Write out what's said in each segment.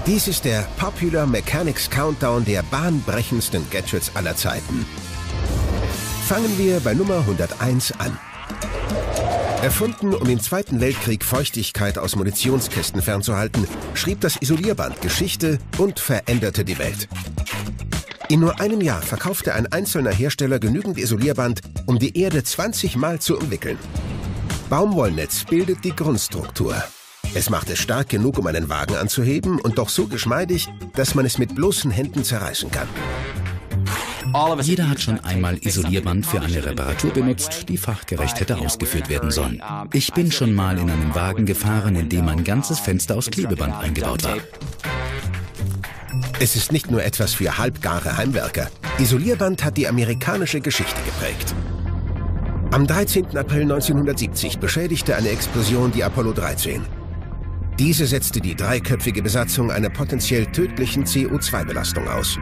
Dies ist der Popular Mechanics Countdown der bahnbrechendsten Gadgets aller Zeiten. Fangen wir bei Nummer 101 an. Erfunden, um im Zweiten Weltkrieg Feuchtigkeit aus Munitionskästen fernzuhalten, schrieb das Isolierband Geschichte und veränderte die Welt. In nur einem Jahr verkaufte ein einzelner Hersteller genügend Isolierband, um die Erde 20 Mal zu umwickeln. Baumwollnetz bildet die Grundstruktur. Es macht es stark genug, um einen Wagen anzuheben und doch so geschmeidig, dass man es mit bloßen Händen zerreißen kann. Jeder hat schon einmal Isolierband für eine Reparatur benutzt, die fachgerecht hätte ausgeführt werden sollen. Ich bin schon mal in einem Wagen gefahren, in dem ein ganzes Fenster aus Klebeband eingebaut war. Es ist nicht nur etwas für halbgare Heimwerker. Isolierband hat die amerikanische Geschichte geprägt. Am 13. April 1970 beschädigte eine Explosion die Apollo 13. Diese setzte die dreiköpfige Besatzung einer potenziell tödlichen CO2-Belastung aus.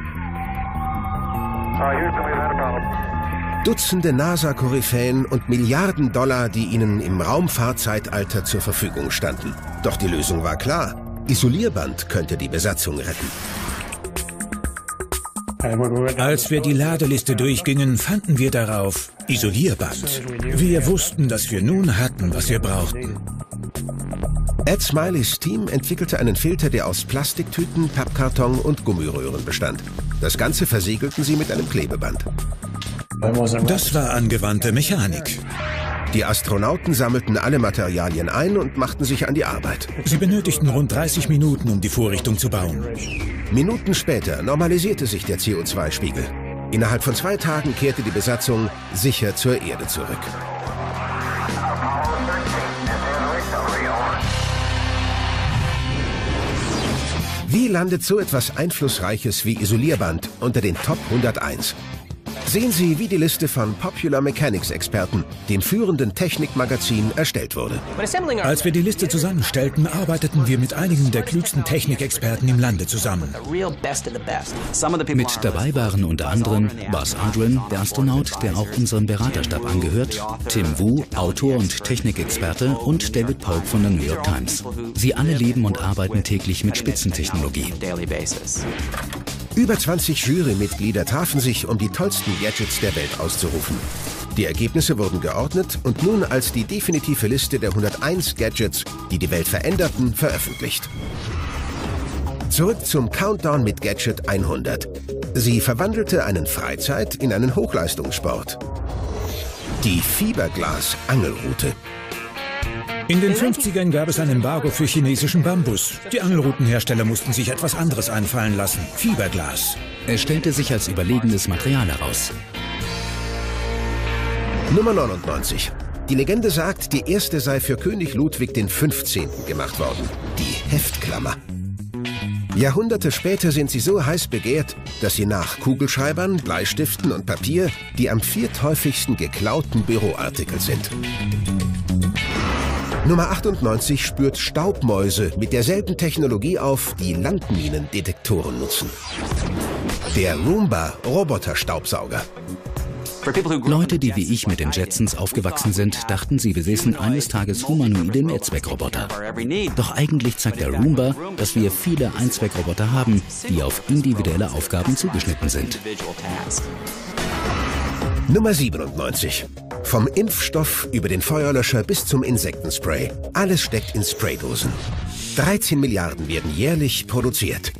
Dutzende NASA-Koryphäen und Milliarden $, die ihnen im Raumfahrtzeitalter zur Verfügung standen. Doch die Lösung war klar. Isolierband könnte die Besatzung retten. Als wir die Ladeliste durchgingen, fanden wir darauf Isolierband. Wir wussten, dass wir nun hatten, was wir brauchten. Ed Smileys Team entwickelte einen Filter, der aus Plastiktüten, Pappkarton und Gummiröhren bestand. Das Ganze versiegelten sie mit einem Klebeband. Das war angewandte Mechanik. Die Astronauten sammelten alle Materialien ein und machten sich an die Arbeit. Sie benötigten rund 30 Minuten, um die Vorrichtung zu bauen. Minuten später normalisierte sich der CO2-Spiegel. Innerhalb von 2 Tagen kehrte die Besatzung sicher zur Erde zurück. Wie landet so etwas Einflussreiches wie Isolierband unter den Top 101? Sehen Sie, wie die Liste von Popular Mechanics Experten, dem führenden Technikmagazin, erstellt wurde. Als wir die Liste zusammenstellten, arbeiteten wir mit einigen der klügsten Technikexperten im Lande zusammen. Mit dabei waren unter anderem Buzz Aldrin, der Astronaut, der auch unserem Beraterstab angehört, Tim Wu, Autor und Technikexperte, und David Polk von der New York Times. Sie alle leben und arbeiten täglich mit Spitzentechnologie. Über 20 Jurymitglieder trafen sich, um die tollsten Gadgets der Welt auszurufen. Die Ergebnisse wurden geordnet und nun als die definitive Liste der 101 Gadgets, die die Welt veränderten, veröffentlicht. Zurück zum Countdown mit Gadget 100. Sie verwandelte einen Freizeit- in einen Hochleistungssport. Die Fiberglas-Angelrute. In den 50ern gab es ein Embargo für chinesischen Bambus. Die Angelroutenhersteller mussten sich etwas anderes einfallen lassen: Fiberglas. Es stellte sich als überlegenes Material heraus. Nummer 99. Die Legende sagt, die erste sei für König Ludwig XV. Gemacht worden. Die Heftklammer. Jahrhunderte später sind sie so heiß begehrt, dass sie nach Kugelschreibern, Bleistiften und Papier die am vierthäufigsten geklauten Büroartikel sind. Nummer 98 spürt Staubmäuse mit derselben Technologie auf, die Landminendetektoren nutzen. Der Roomba Roboterstaubsauger. Leute, die wie ich mit den Jetsons aufgewachsen sind, dachten, sie besäßen eines Tages humanoide Mehrzweckroboter. Doch eigentlich zeigt der Roomba, dass wir viele Einzweckroboter haben, die auf individuelle Aufgaben zugeschnitten sind. Nummer 97. Vom Impfstoff über den Feuerlöscher bis zum Insektenspray. Alles steckt in Spraydosen. 13 Milliarden werden jährlich produziert.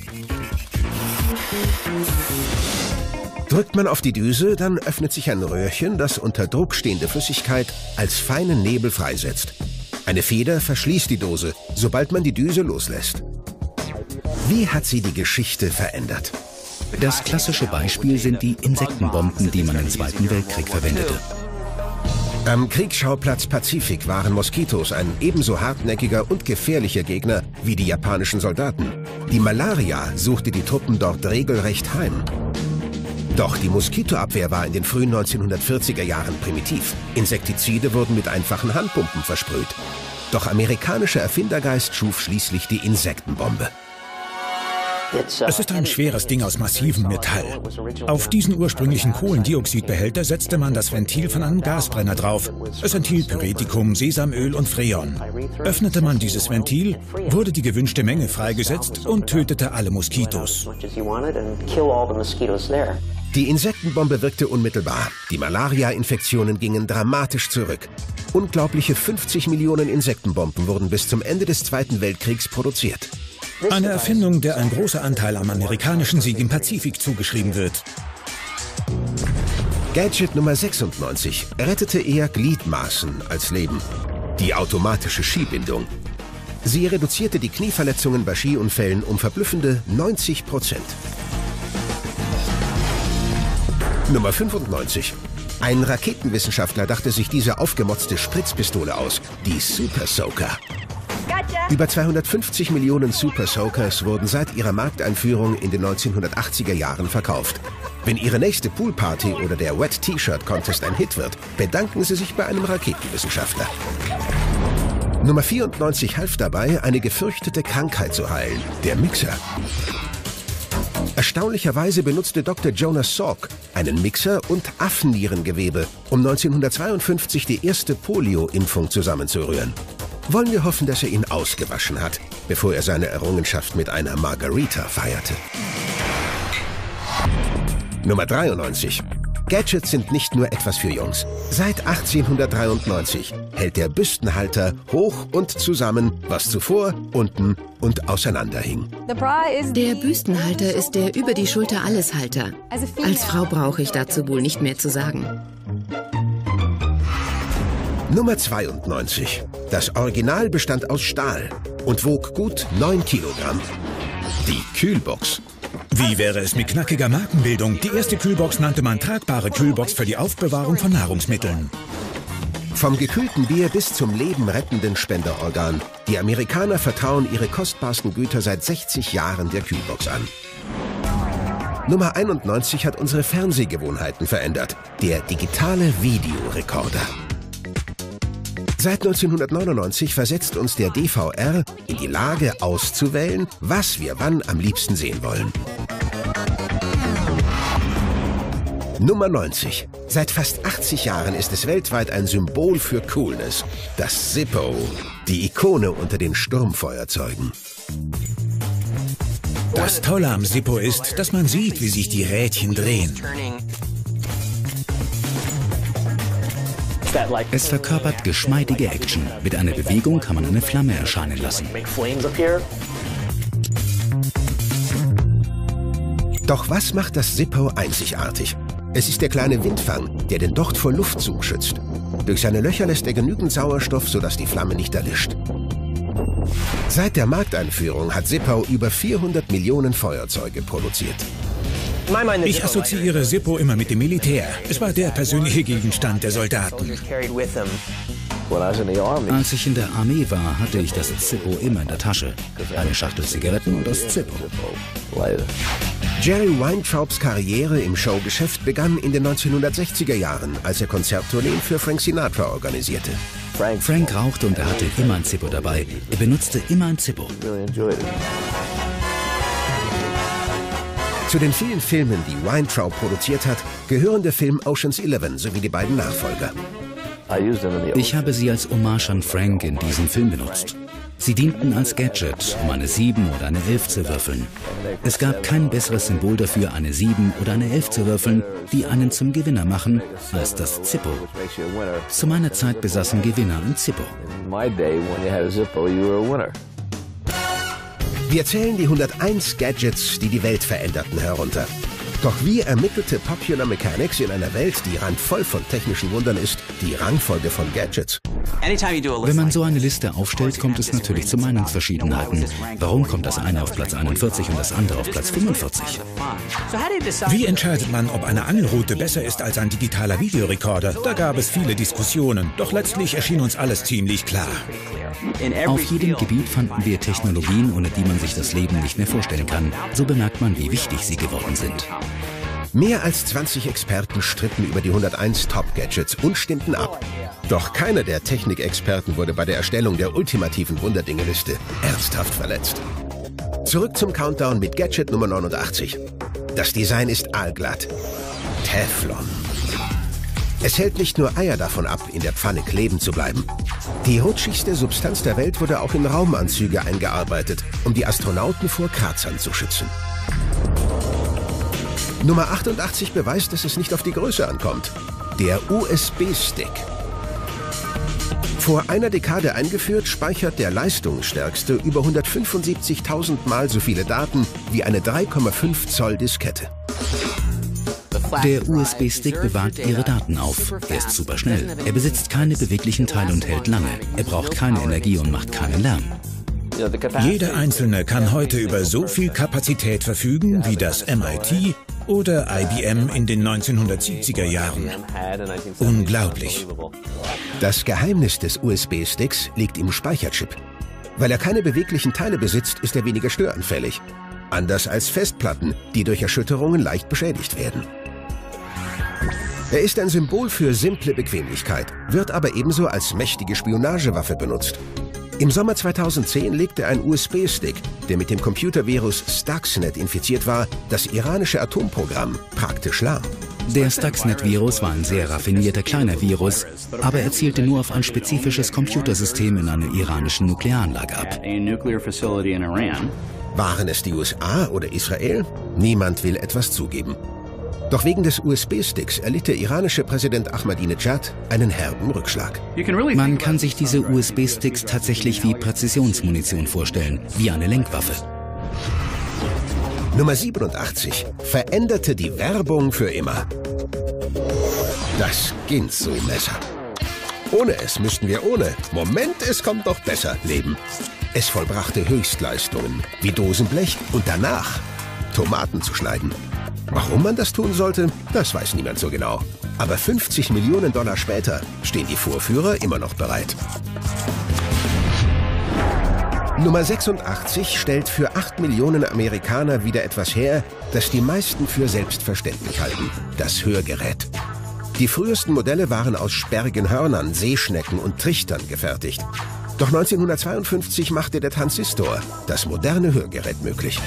Drückt man auf die Düse, dann öffnet sich ein Röhrchen, das unter Druck stehende Flüssigkeit als feinen Nebel freisetzt. Eine Feder verschließt die Dose, sobald man die Düse loslässt. Wie hat sie die Geschichte verändert? Das klassische Beispiel sind die Insektenbomben, die man im Zweiten Weltkrieg verwendete. Am Kriegsschauplatz Pazifik waren Moskitos ein ebenso hartnäckiger und gefährlicher Gegner wie die japanischen Soldaten. Die Malaria suchte die Truppen dort regelrecht heim. Doch die Moskitoabwehr war in den frühen 1940er Jahren primitiv. Insektizide wurden mit einfachen Handpumpen versprüht. Doch amerikanischer Erfindergeist schuf schließlich die Insektenbombe. Es ist ein schweres Ding aus massivem Metall. Auf diesen ursprünglichen Kohlendioxidbehälter setzte man das Ventil von einem Gasbrenner drauf. Es enthielt Pyretikum, Sesamöl und Freon. Öffnete man dieses Ventil, wurde die gewünschte Menge freigesetzt und tötete alle Moskitos. Die Insektenbombe wirkte unmittelbar. Die Malaria-Infektionen gingen dramatisch zurück. Unglaubliche 50 Millionen Insektenbomben wurden bis zum Ende des Zweiten Weltkriegs produziert. Eine Erfindung, der ein großer Anteil am amerikanischen Sieg im Pazifik zugeschrieben wird. Gadget Nummer 96 rettete eher Gliedmaßen als Leben. Die automatische Skibindung. Sie reduzierte die Knieverletzungen bei Skiunfällen um verblüffende 90%. Nummer 95. Ein Raketenwissenschaftler dachte sich diese aufgemotzte Spritzpistole aus, die Super Soaker. Über 250 Millionen Super Soakers wurden seit ihrer Markteinführung in den 1980er Jahren verkauft. Wenn Ihre nächste Poolparty oder der Wet T-Shirt Contest ein Hit wird, bedanken Sie sich bei einem Raketenwissenschaftler. Nummer 94 half dabei, eine gefürchtete Krankheit zu heilen, der Mixer. Erstaunlicherweise benutzte Dr. Jonas Salk einen Mixer und Affennierengewebe, um 1952 die erste Polio-Impfung zusammenzurühren. Wollen wir hoffen, dass er ihn ausgewaschen hat, bevor er seine Errungenschaft mit einer Margarita feierte. Nummer 93. Gadgets sind nicht nur etwas für Jungs. Seit 1893 hält der Büstenhalter hoch und zusammen, was zuvor unten und auseinander hing. Der Büstenhalter ist der über die Schulter Alleshalter. Als Frau brauche ich dazu wohl nicht mehr zu sagen. Nummer 92. Das Original bestand aus Stahl und wog gut 9 Kilogramm. Die Kühlbox. Wie wäre es mit knackiger Markenbildung? Die erste Kühlbox nannte man tragbare Kühlbox für die Aufbewahrung von Nahrungsmitteln. Vom gekühlten Bier bis zum lebenrettenden Spenderorgan. Die Amerikaner vertrauen ihre kostbarsten Güter seit 60 Jahren der Kühlbox an. Nummer 91 hat unsere Fernsehgewohnheiten verändert. Der digitale Videorekorder. Seit 1999 versetzt uns der DVR in die Lage auszuwählen, was wir wann am liebsten sehen wollen. Nummer 90. Seit fast 80 Jahren ist es weltweit ein Symbol für Coolness. Das Zippo, die Ikone unter den Sturmfeuerzeugen. Das Tolle am Zippo ist, dass man sieht, wie sich die Rädchen drehen. Es verkörpert geschmeidige Action. Mit einer Bewegung kann man eine Flamme erscheinen lassen. Doch was macht das Zippo einzigartig? Es ist der kleine Windfang, der den Docht vor Luftzug schützt. Durch seine Löcher lässt er genügend Sauerstoff, sodass die Flamme nicht erlischt. Seit der Markteinführung hat Zippo über 400 Millionen Feuerzeuge produziert. Ich assoziiere Zippo immer mit dem Militär. Es war der persönliche Gegenstand der Soldaten. Als ich in der Armee war, hatte ich das Zippo immer in der Tasche. Eine Schachtel Zigaretten und das Zippo. Jerry Weintraubs Karriere im Showgeschäft begann in den 1960er Jahren, als er Konzerttourneen für Frank Sinatra organisierte. Frank rauchte und er hatte immer ein Zippo dabei. Er benutzte immer ein Zippo. Zu den vielen Filmen, die Weintraub produziert hat, gehören der Film Ocean's 11 sowie die beiden Nachfolger. Ich habe sie als Hommage an Frank in diesem Film benutzt. Sie dienten als Gadget, um eine 7 oder eine 11 zu würfeln. Es gab kein besseres Symbol dafür, eine 7 oder eine 11 zu würfeln, die einen zum Gewinner machen, als das Zippo. Zu meiner Zeit besaßen Gewinner ein Zippo. Wir zählen die 101 Gadgets, die die Welt veränderten, herunter. Doch wie ermittelte Popular Mechanics in einer Welt, die randvoll von technischen Wundern ist, die Rangfolge von Gadgets? Wenn man so eine Liste aufstellt, kommt es natürlich zu Meinungsverschiedenheiten. Warum kommt das eine auf Platz 41 und das andere auf Platz 45? Wie entscheidet man, ob eine Angelrute besser ist als ein digitaler Videorekorder? Da gab es viele Diskussionen, doch letztlich erschien uns alles ziemlich klar. Auf jedem Gebiet fanden wir Technologien, ohne die man sich das Leben nicht mehr vorstellen kann. So bemerkt man, wie wichtig sie geworden sind. Mehr als 20 Experten stritten über die 101 Top-Gadgets und stimmten ab. Doch keiner der Technikexperten wurde bei der Erstellung der ultimativen Wunderdinge-Liste ernsthaft verletzt. Zurück zum Countdown mit Gadget Nummer 89. Das Design ist aalglatt. Teflon. Es hält nicht nur Eier davon ab, in der Pfanne kleben zu bleiben. Die rutschigste Substanz der Welt wurde auch in Raumanzüge eingearbeitet, um die Astronauten vor Kratzern zu schützen. Nummer 88 beweist, dass es nicht auf die Größe ankommt. Der USB-Stick. Vor einer Dekade eingeführt, speichert der leistungsstärkste über 175.000 Mal so viele Daten wie eine 3,5 Zoll Diskette. Der USB-Stick bewahrt Ihre Daten auf. Er ist superschnell. Er besitzt keine beweglichen Teile und hält lange. Er braucht keine Energie und macht keinen Lärm. Jeder Einzelne kann heute über so viel Kapazität verfügen wie das MIT oder IBM in den 1970er Jahren. Unglaublich. Das Geheimnis des USB-Sticks liegt im Speicherchip. Weil er keine beweglichen Teile besitzt, ist er weniger störanfällig. Anders als Festplatten, die durch Erschütterungen leicht beschädigt werden. Er ist ein Symbol für simple Bequemlichkeit, wird aber ebenso als mächtige Spionagewaffe benutzt. Im Sommer 2010 legte ein USB-Stick, der mit dem Computervirus Stuxnet infiziert war, das iranische Atomprogramm praktisch lahm. Der Stuxnet-Virus war ein sehr raffinierter kleiner Virus, aber er zielte nur auf ein spezifisches Computersystem in einer iranischen Nuklearanlage ab. Waren es die USA oder Israel? Niemand will etwas zugeben. Doch wegen des USB-Sticks erlitt der iranische Präsident Ahmadinejad einen herben Rückschlag. Man kann sich diese USB-Sticks tatsächlich wie Präzisionsmunition vorstellen, wie eine Lenkwaffe. Nummer 87 veränderte die Werbung für immer. Das Ginsu-Messer. Ohne es müssten wir ohne Moment, es kommt doch besser leben. Es vollbrachte Höchstleistungen wie Dosenblech und danach Tomaten zu schneiden. Warum man das tun sollte, das weiß niemand so genau. Aber 50 Millionen Dollar später stehen die Vorführer immer noch bereit. Nummer 86 stellt für 8 Millionen Amerikaner wieder etwas her, das die meisten für selbstverständlich halten: das Hörgerät. Die frühesten Modelle waren aus sperrigen Hörnern, Seeschnecken und Trichtern gefertigt. Doch 1952 machte der Transistor das moderne Hörgerät möglich.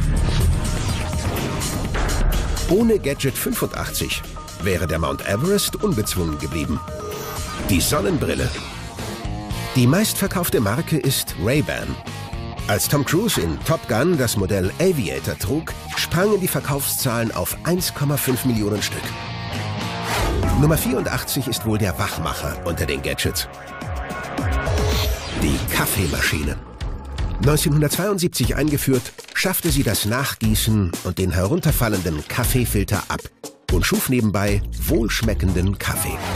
Ohne Gadget 85 wäre der Mount Everest unbezwungen geblieben. Die Sonnenbrille. Die meistverkaufte Marke ist Ray-Ban. Als Tom Cruise in Top Gun das Modell Aviator trug, sprangen die Verkaufszahlen auf 1,5 Millionen Stück. Nummer 84 ist wohl der Wachmacher unter den Gadgets. Die Kaffeemaschine. 1972 eingeführt, schaffte sie das Nachgießen und den herunterfallenden Kaffeefilter ab und schuf nebenbei wohlschmeckenden Kaffee.